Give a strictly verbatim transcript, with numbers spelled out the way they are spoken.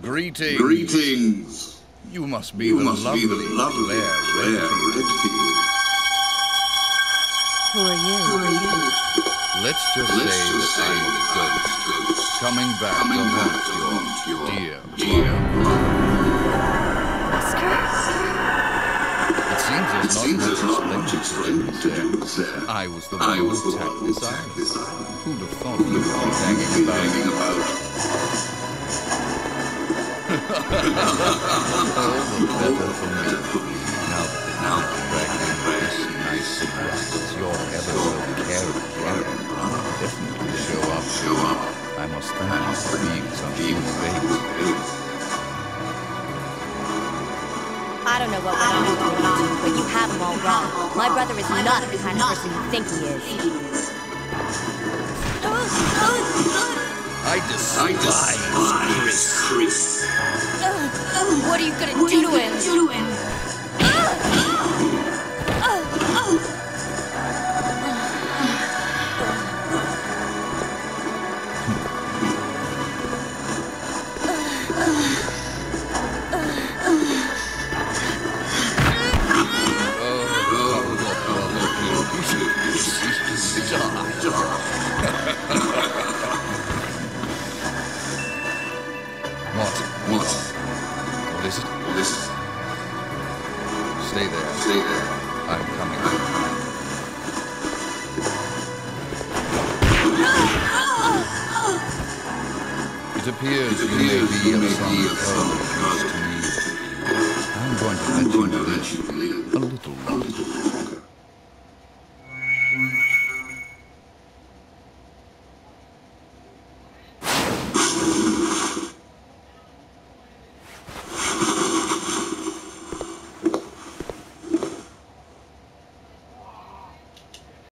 Greetings. Greetings. You must be You the must lovely, be the lovely Claire Claire Redfield. Redfield. Who are you? Who are you? Let's just Let's say just that say I'm a that I'm ghost, a ghost, coming back coming to back haunt to your haunt your dear, dear brother. Oscar? It seems It there's seems not there's much not much explaining explaining to to do do with there. there. I was the I one was who the one attacked who this attacked island. this island. Who'd have thought Who'd you'd have thought be hanging you'd be about? hanging about? All the better for me. Now that the now dragged in this nice surprise, your ever so caring brother will definitely show up. Show up. I must thank you for being some good bait. I don't know what went on between you two, but you have them all wrong. My brother is not the kind of person you think he is. I despise, I despise Chris. What are you gonna What are do you to gonna him? do to him? What? What? What is it? What is it? Stay there. Stay there. I'm coming. It appears you may be of some further use to me. I'm going to I'm let going to you let you live live a little a longer. little longer.